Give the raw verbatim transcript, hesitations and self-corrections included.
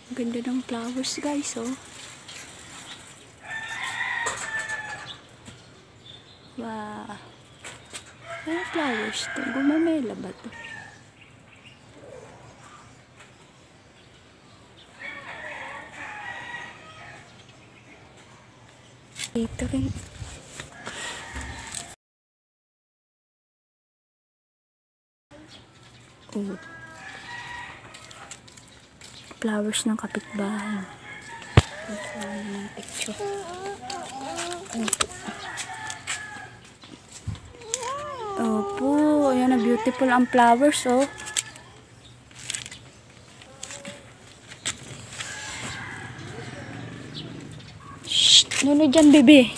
Ganda ng flowers guys, oh. Wow. Ay, flowers to. Gumamela ba to? Dito rin. Oh. Flowers ng kapitbahay. Ito yung picture. Opo, ayan na, beautiful ang flowers, oh. Shh, nuno dyan, bebe.